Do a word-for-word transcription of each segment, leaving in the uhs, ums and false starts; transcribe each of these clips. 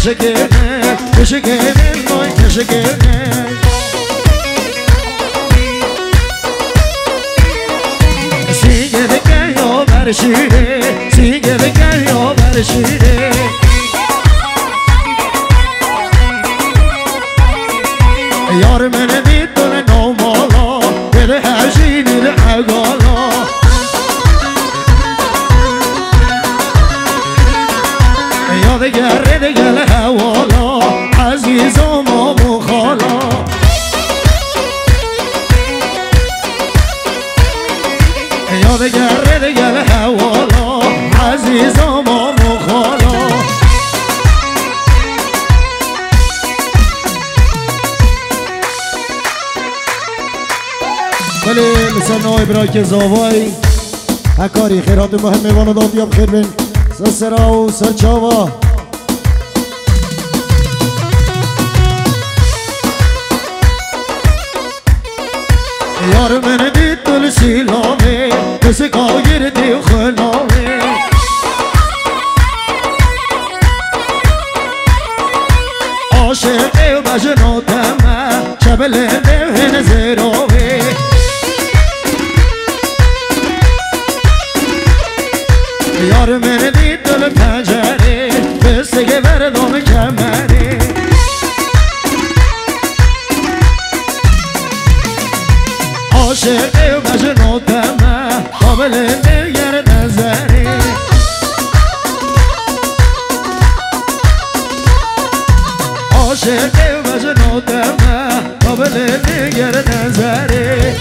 teşekkürler, teşekkürler, noy teşekkürler. Sigara geliyor barışire, sigara geliyor barışire. Yar beni dittin nomala, beni her şeyini agala. Yadigar digal havala, azizam abu khala. Yadigar digal havala, azizam abu khala. ولی مثل نوعی برای که زاوایی هکاری خیرات مهمه وانداد یا بخیر بین سسرا و سچاوا یار من دید دل سیلامه کسی کایر دیو خلامه عاشق و مجناتمه شبل نوهن زیراوه یار من دید دل پنجره بستگه بردام کمره عاشق و مجناتمه قابل نگر نظره عاشق و مجناتمه قابل نگر نظره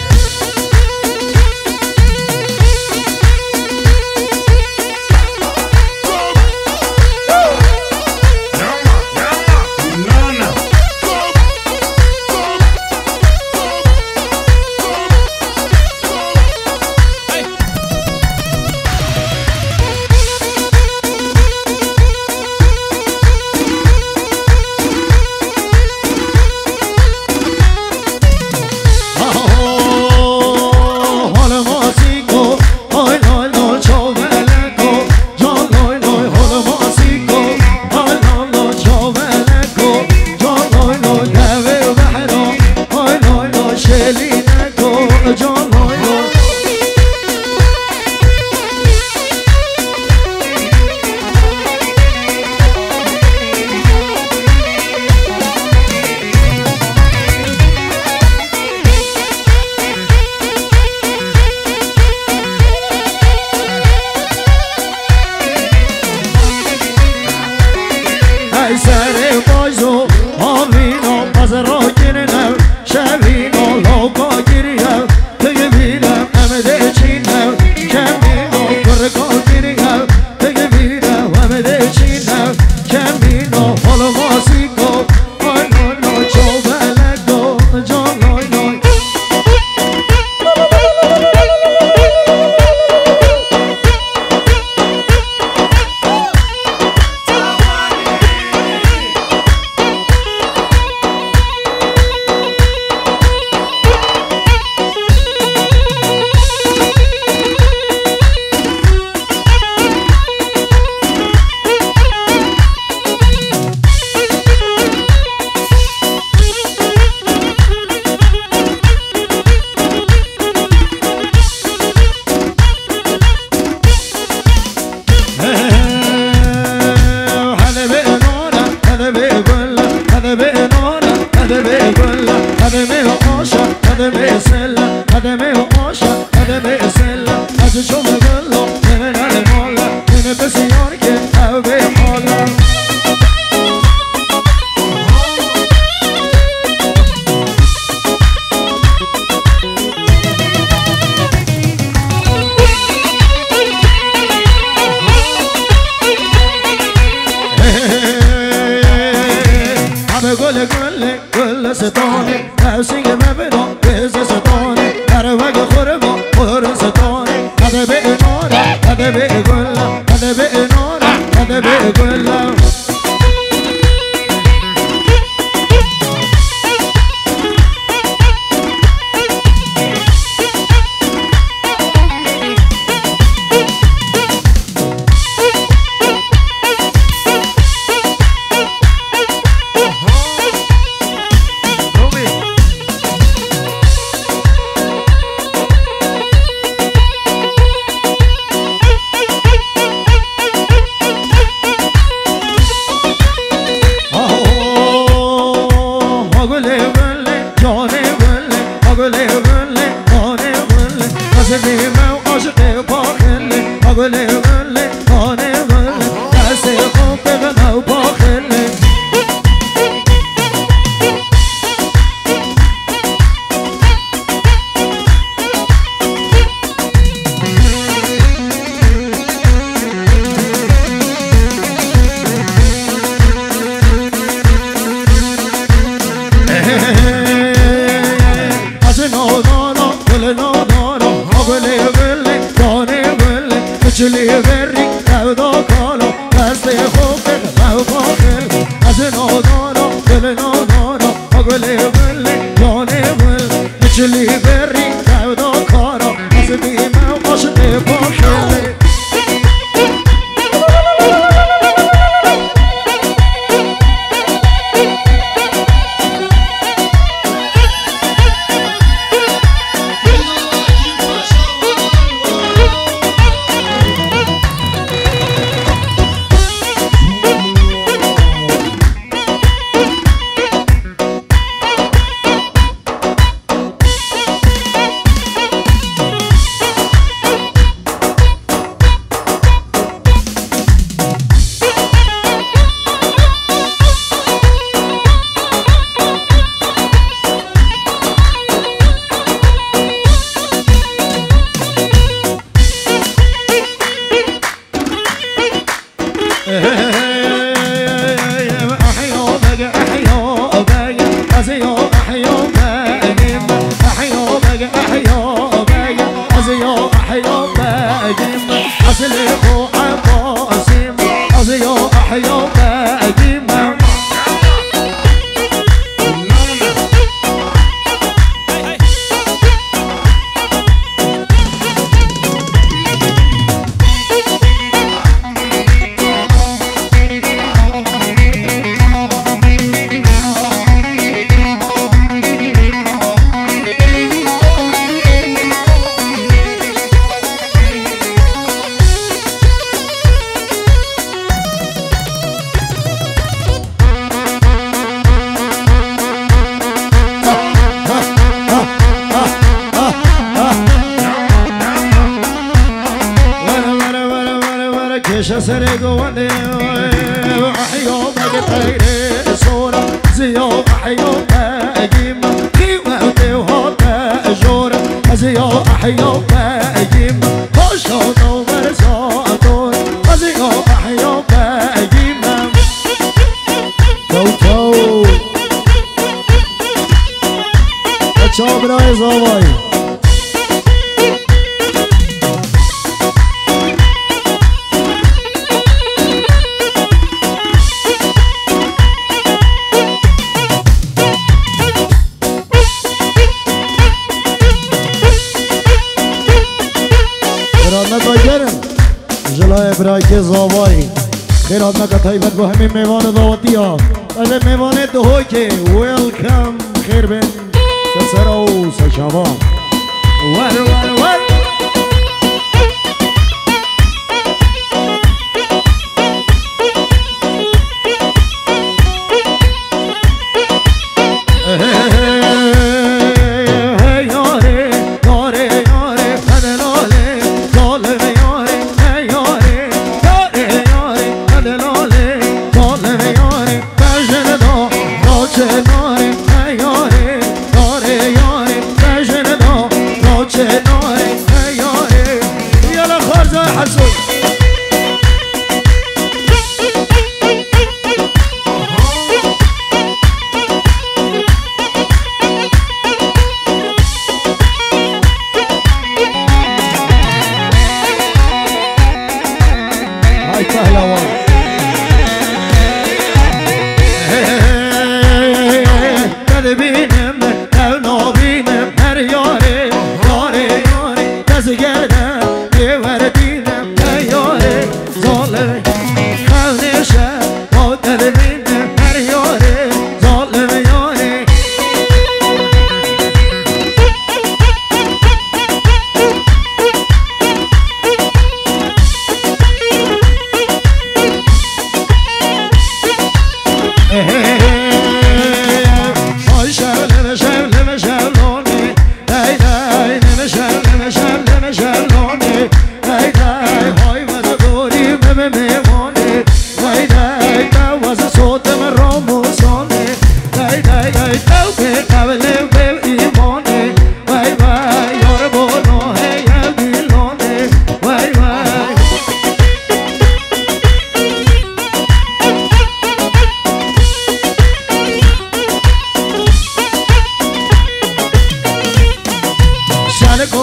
گل گل گل ستانه نفسینگ مبرا بز ستانه هر وقت خوره با خور ستانه هده به ناره هده به گل هده به ناره هده به گل حسبي ما وعشقي باخلي أقولي غلي أنا غلي دستي خوبي غنى وباخلي Chili berry, caudo colo, caste hoke, cau hoke, asno dono, gele no dono, ogele gele, yone gele. Chili berry, caudo colo, asbi ma osne hoke. طيبت با همین میوان دعوتی ها از میوان دهوی که ویلکم خیر بین سسر و سشابان ور ور ور شب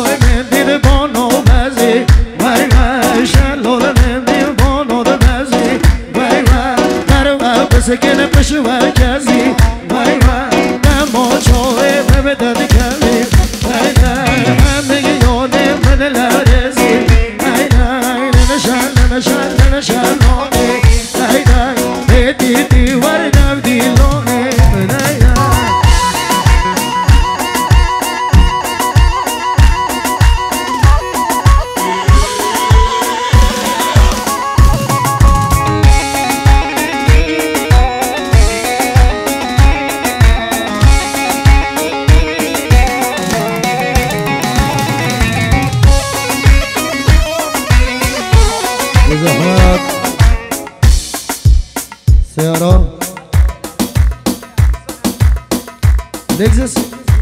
من دید بانو بزی وای وای شلول من دید بانو بزی وای وای در و بسکن پشو کزی وای وای نما چوه ببدد کلی وای وای همه یاده من لرزی وای وای نشان نشان نشان وای وای دیدی ور نبدی لونه زحمت سيارة لكزس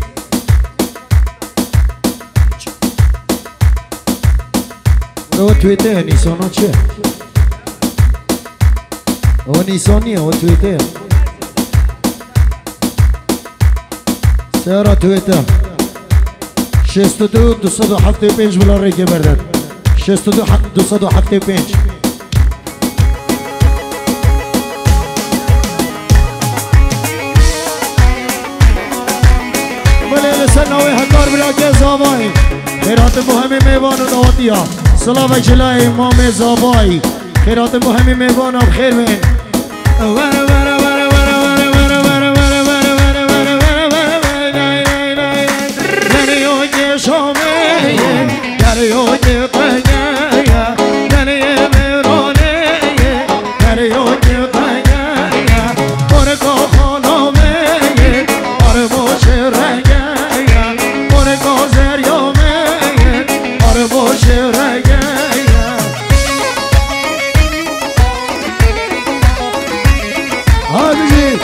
هو تويته نيسانو چه؟ هو نيسانية هو تويته سيارة تويته شست دو دو صد و هفته پنج بلا ریگه بردد شست دو دو صد و هفته پنج سنوی هکار بلا که زابایی خیرات مهمی میوان و نواتیا صلاح جلای امام زابایی خیرات مهمی میوان و بخیر بین ورا ورا ورا ورا ورا ورا ورا ورا ورا ورا ورا ورا ورا دریای شامه دریای قنیا دریای میرانه دریای قنیا برکا خانامه آره باشه رنگ گازر یا من آره باشه رگه حاجی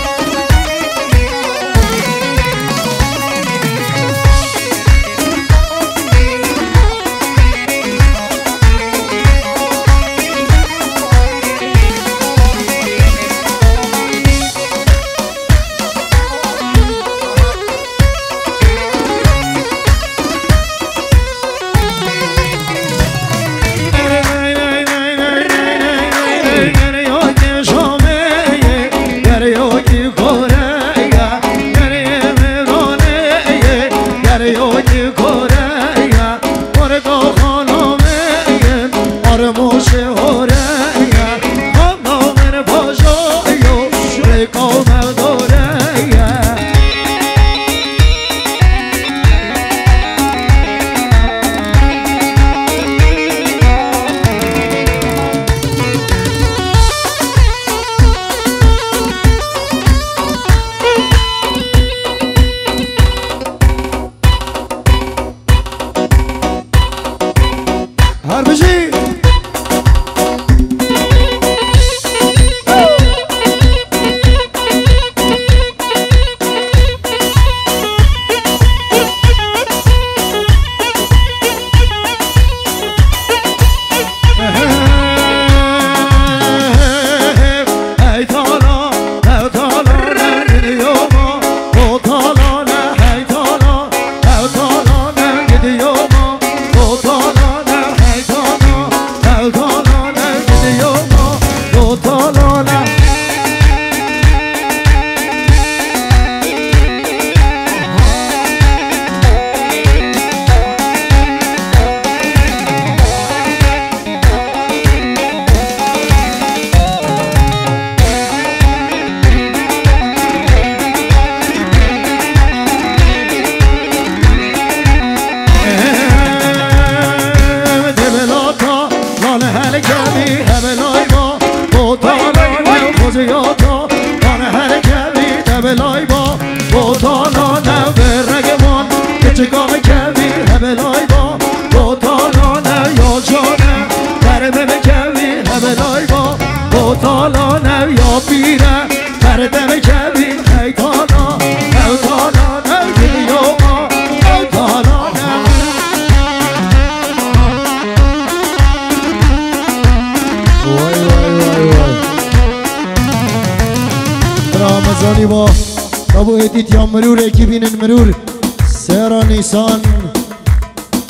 رمضانی با ابو هدیت یا مرور کی بینن مرور سیرا نیسان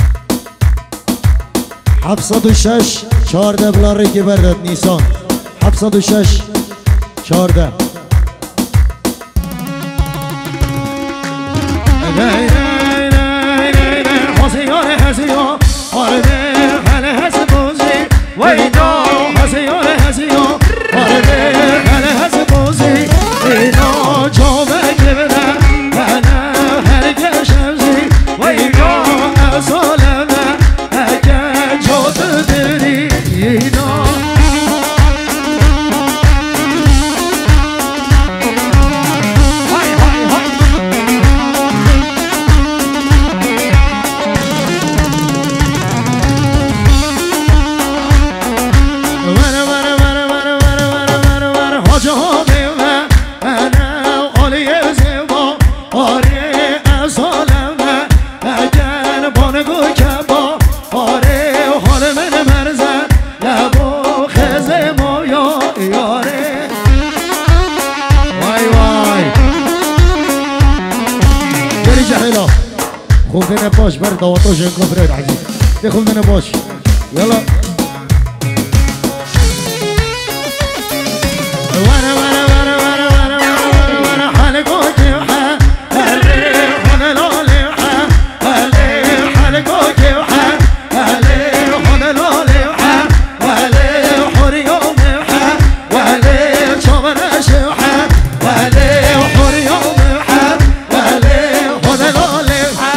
هفتصد و شش چهارده بلاره که برد نیسان هفتصد و شش چهارده حسیار حسیار آرده خل حس بوزی ویدا حسیار حسیار آرده خل حس بوزی اینا جامه که بده انا هرگه شمزی ویدا اصالمه اگه جات دری اینا خوندن باش برد دواتاش انقا برد عزیز ده خوندن باش یلا وانا وانا وانا وانا وانا وانا وانا حالكو كيوحا هلي خونا لوليوحا هلي حالكو كيوحا هلي خونا لوليوحا هلي حوريو ميوحا وهلي شومنا شيوحا وهلي حوريو ميوحا وهلي خونا لوليوحا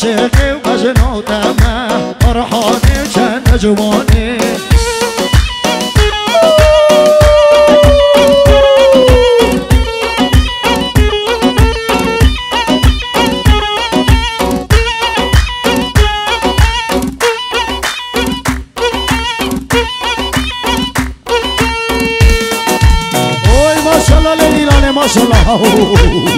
عاشقی و مجنونم فرحانی چند جوانی ماشاءالله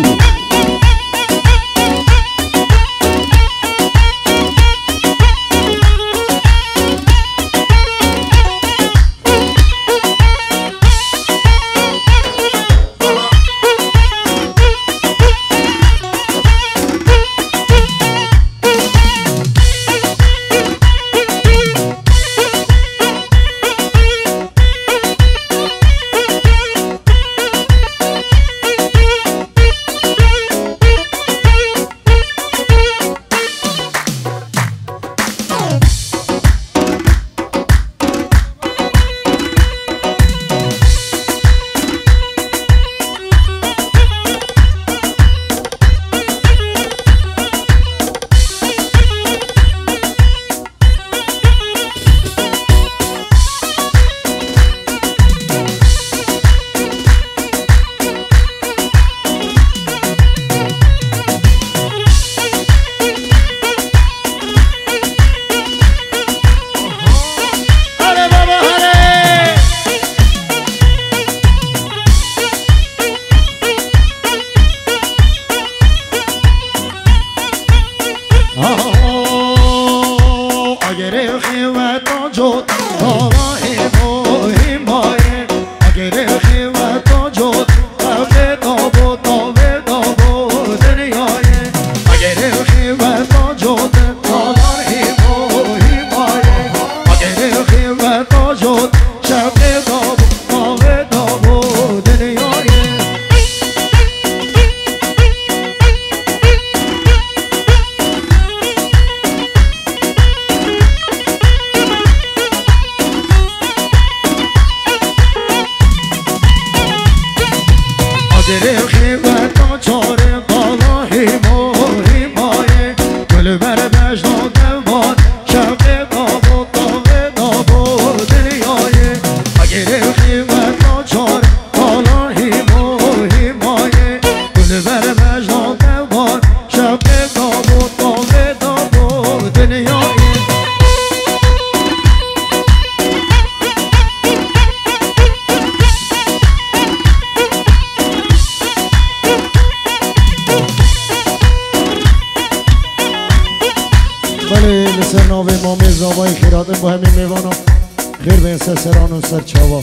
با همین میوانا خیر به این سران و سر چاوا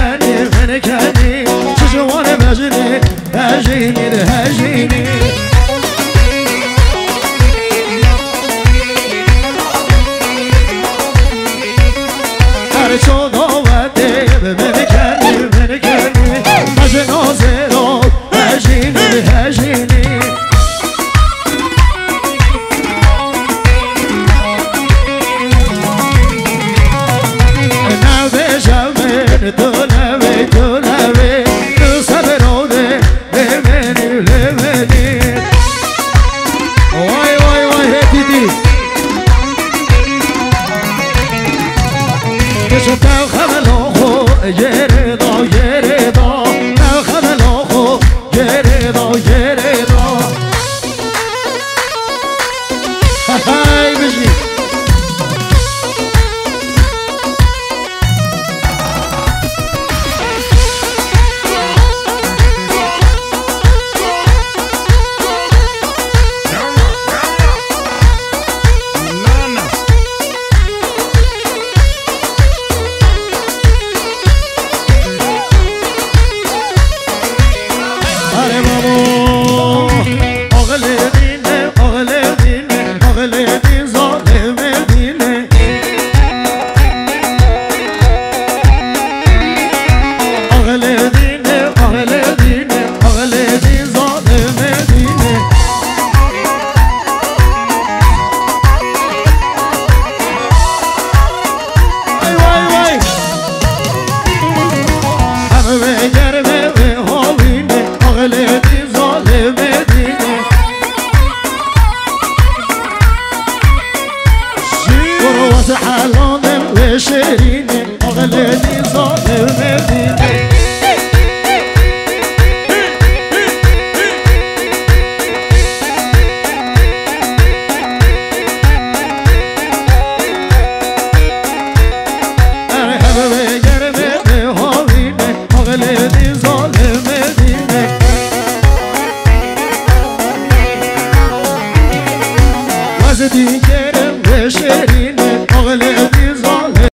هجيني هجيني دیگرم به شعری